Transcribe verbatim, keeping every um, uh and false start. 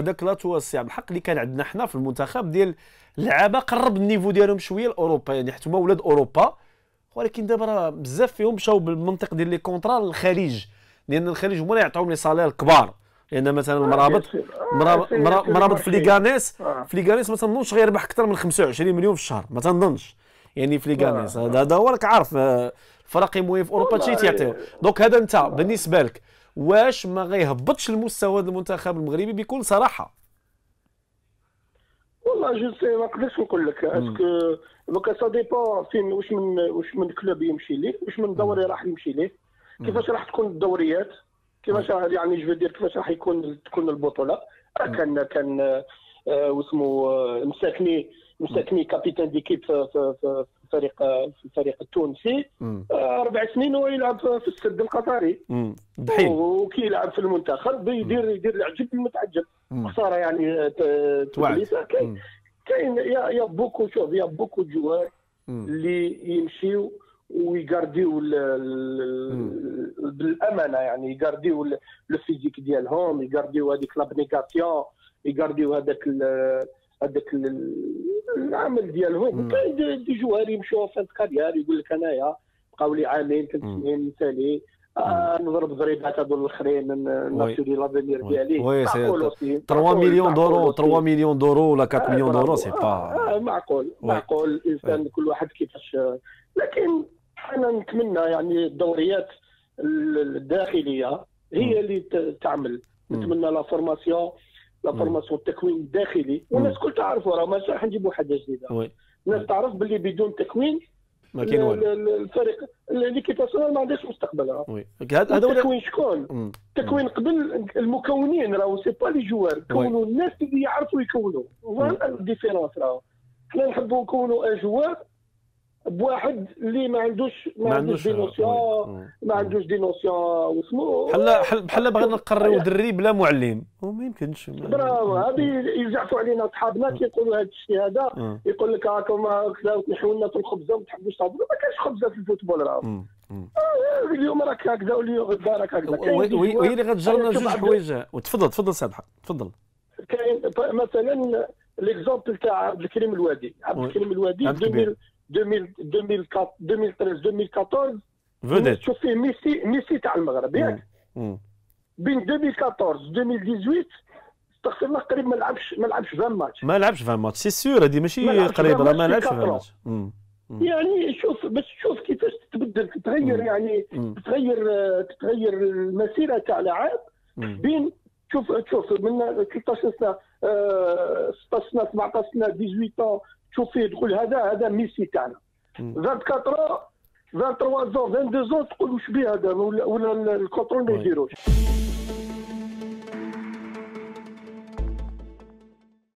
هذاك لا توسع بحق اللي كان عندنا حنا في المنتخب ديال اللعابه قرب النيفو ديالهم شويه لاوروبا، يعني حتى هما ولاد اوروبا، ولكن دابا راه بزاف فيهم مشاو بالمنطق ديال لي كونطرا للخليج، لان الخليج هما اللي يعطيهم لي صالير كبار، لان مثلا المرابط مرابط, مرابط في ليغانيس في ليغانيس ما تنظنش غيربح اكثر من خمسة وعشرين مليون في الشهر، ما تنظنش يعني في ليغانيس. هذا هو راك عارف الفرق المهم في اوروبا شي تيعطيو. دونك هذا انت بالنسبه لك واش ما غيهبطش المستوى المنتخب المغربي بكل صراحه؟ والله جو سي ما نقدرش نقول لك اسكو دوكا سا ديبون فين واش من واش من كلوب يمشي ليه، واش من دوري راح يمشي ليه، كيفاش راح تكون الدوريات، كيفاش يعني جو دير كيفاش راح يكون تكون البطوله. كان كان آه واسمو آه مساكني مساكني كابيتان ديكيب في, في, في الفريق في الفريق التونسي آه اربع سنين هو يلعب في السد القطري وكيلعب في المنتخب يدير يدير العجب المتعجب. خساره يعني تونس. كاين كاين يا يا بوكو شوف يا بوكو جوار اللي يمشيو ويغارديو بالامانه، يعني يغارديو لو فيزيك ديالهم، يغارديو هذيك لابنيغاسيون، يغارديو هذاك هذاك العمل ديالهم. كاين دي جوار يمشيو في كارير يقول لك انايا بقاو لي عامين ثلاث سنين مثالي آه نضرب ضريبات هذول الاخرين ناسيوني لافينير ديالي. وي سي ثلاثة مليون دورو ثلاثة مليون دورو ولا أربعة مليون دورو سي با آه معقول معقول الانسان كل واحد كيفاش. لكن انا نتمنى يعني الدوريات الداخليه هي اللي تعمل. نتمنى لا فورماسيون لا فورماسيون التكوين الداخلي، والناس الكل تعرفوا راه ماشي راح نجيبوا حاجه جديده. الناس تعرف باللي بدون تكوين ما كاين والو، الفريق ليكيب ناسيونال ما عندهاش مستقبل. راه هذا هو التكوين. شكون التكوين قبل المكونين؟ راهو سي با لي جوار، كونوا الناس اللي يعرفوا يكونوا. فوالا الديفيرونس. راهو حنا نحبوا نكونوا ان جوار بواحد اللي ما عندوش ما عندوش دي نوسيون ما عندوش دي نوسيون واسمو بحال بحال بغينا نقريو دري بلا معلم وما يمكنش. برافو. هذه يزعفوا علينا صحابنا كيقولوا هذا الشيء هذا، يقول لك هاكم كذا تنحوا لنا في الخبزه وما تحبوش تهضروا. ما كاينش خبزه في الفوتبول. راه اليوم راك هكذا واليوم غدا راك هكذا. وهي اللي غتجرنا جوج حوايج. وتفضل تفضل سامح تفضل. كاين مثلا ليكزومبل تاع عبد الكريم الوادي. عبد الكريم الوادي ألفين وثلاثة عشر ألفين وأربعطاش فوديت تشوف فيه ميسي ميسي تاع المغرب ياك. بين ألفين وأربعطاش ألفين وثمانية عشر استغفر الله قريب ما لعبش ما لعبش عشرين ماتش ما لعبش عشرين ماتش سي سور. هذه ماشي قريبه راه ما لعبش عشرين ماتش. يعني شوف بس شوف كيفاش تتبدل تتغير يعني تتغير تتغير المسيره تاع لاعب بين شوف شوف من ثلاثطاش سنه ستطاش سنه سبعطاش سنه ثمانية عشر تشوف فيه تقول هذا هذا ميسي تاعنا. أربعة وعشرين ثلاثة وعشرين زون اثنين وعشرين زون تقول واش بيه هذا ولا الكونترول ما يديروش.